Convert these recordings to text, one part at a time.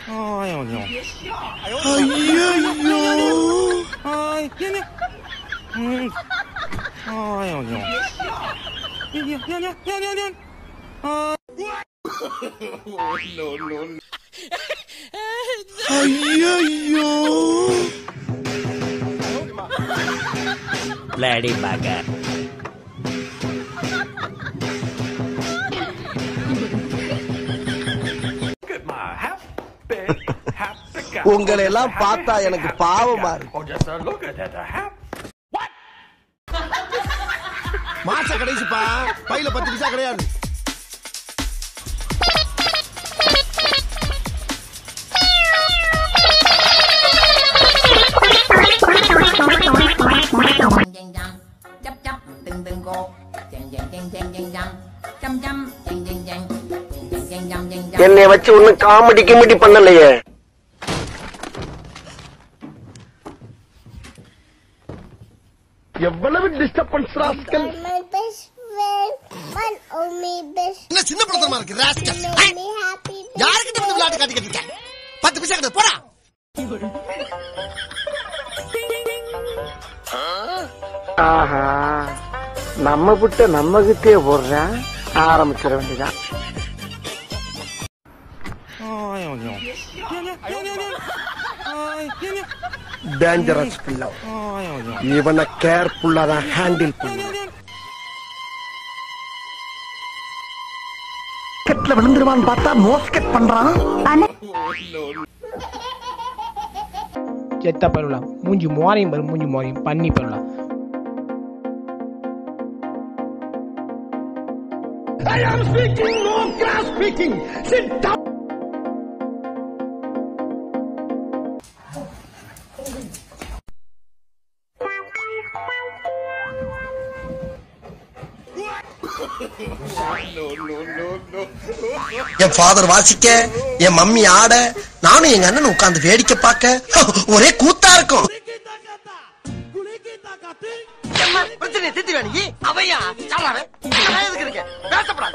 哎呦呦！ 哎呦！ 哎，娘娘，哎呦呦！娘，啊！No！ 哎呦 ！Bloody bugger！ உங்களை எல்லாம் பார்த்தா எனக்கு பாவமா இருக்கு. மாச கடைசிப்பா, பையில 10 பைசா கிடையாது. என்னை வச்சு ஒண்ணு காமெடி கிமெடி பண்ணலையே. எவ்வளவு டிஸ்டர்பன்ஸ் ராஸ்கல். என்ன சின்ன படமா இருக்கு ராஸ்கல். யார்கிட்ட வந்து விளையாட்டு காட்டிக்கிட்டு இருக்க? 10 பைசா கிடையாது போடா. ஆஹா, நம்ம புட்ட நம்ம கிட்டே போடுறேன். ஆரம்பிச்சிட வேண்டியதான். டேஞ்சரஸ் பிள்ளை. இவனை கேர்ஃபுல்லா தான் ஹேண்டில் பண்ண. கெட்ல விழுந்துருவான்னு பார்த்தா மோஸ்கெட் பண்றான். செத்த பருவலாம் மூஞ்சி மோரையும் பரு மூஞ்சி மோரையும் பண்ணி பருவலாம். I am speaking, no grass speaking. Sit down. என் ஃபாதர் வாசிக்க, என் மம்மி ஆட, நானும் எங்க அண்ணன் உட்கார்ந்து வேடிக்கை பார்க்க ஒரே கூத்தா இருக்கும். பிரச்சனை தீர்த்து வேணி அவையா சாலாவே எதுக்கு இருக்க பேசப்படாது.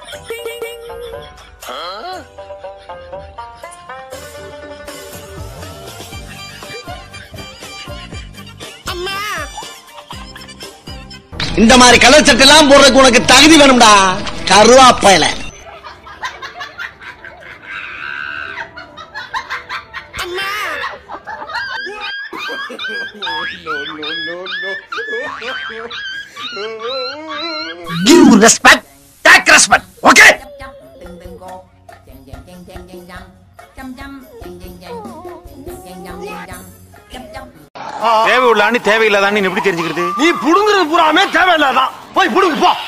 இந்த மாதிரி கலர் சட்டை எல்லாம் போடுறதுக்கு உனக்கு தகுதி வேணும்டா கருவாப்பையில. Give respect, take respect, okay? தேவை உள்ளான்னு தேவையில்லாதான்னு எப்படி தெரிஞ்சுக்கிறது? நீ புடுங்குறது பூராமே தேவையில்லாதான். போய் புடுங்கு போ.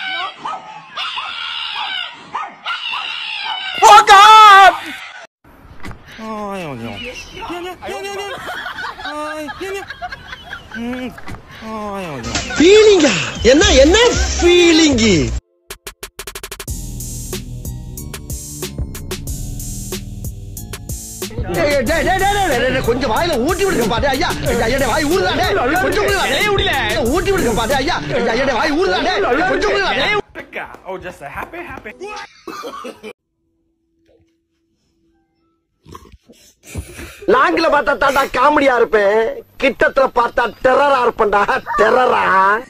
ஃபீலிங்கா? என்ன ஃபீலிங்கு? கொஞ்சம் வாயில ஊட்டி விடுங்க பாரு ஐயா. ஐயா வாய் ஊறுதானே, கொஞ்சம் ஊட்டி விடுங்க பாரு ஐயா. ஐயா வாய் ஊறுதானே, கொஞ்சம் Oh, just a happy. லாங்கில பார்த்தா தாண்டா காமெடியா இருப்பேன், கிட்டத்துல பார்த்தா டெரரா இருப்பேன்டா. டெரரா.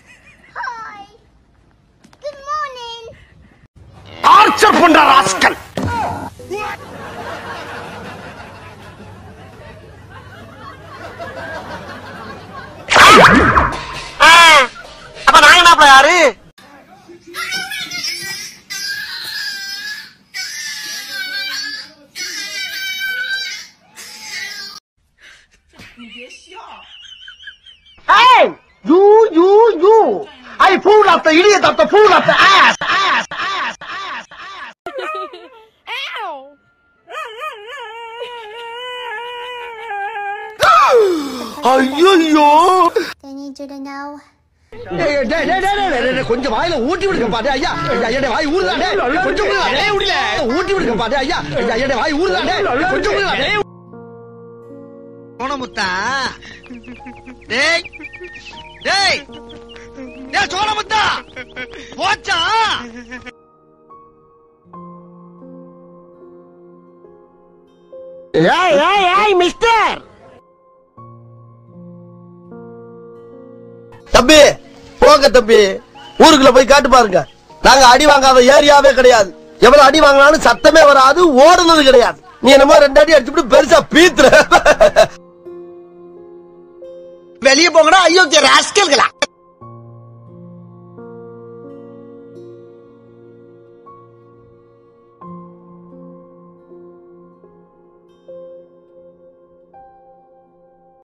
டார்ச்சர் பண்ற ராஸ்கல். அப்ப நாங்க என்ன யாரு? Hey! You! I fool of the idiot of the fool of the ass! Ow! ஐயோ! I need you to know. கொஞ்சம் வாயில ஊட்டி விடுங்க பாரு ஐயா. ஐயா வாய் ஊறுதானே, கொஞ்சம் ஊட்டி விடுங்க பாரு ஐயா. ஐயா வாய் ஊறுதானே, கொஞ்சம் சோனமுத்தா. டேய் சோனமுத்தா போச்சா? மிஸ்டர் தம்பி போங்க தம்பி, ஊருக்குள்ள போய் காட்டு பாருங்க. நாங்க அடி வாங்காத ஏரியாவே கிடையாது. எவ்வளவு அடி வாங்கினாலும் சத்தமே வராது, ஓடுனது கிடையாது. நீ என்னமோ 2 அடி அடிச்சுட்டு பெருசா பீத்துற. வெளியே போங்கடா, ஐயோ ராஸ்கல்களா.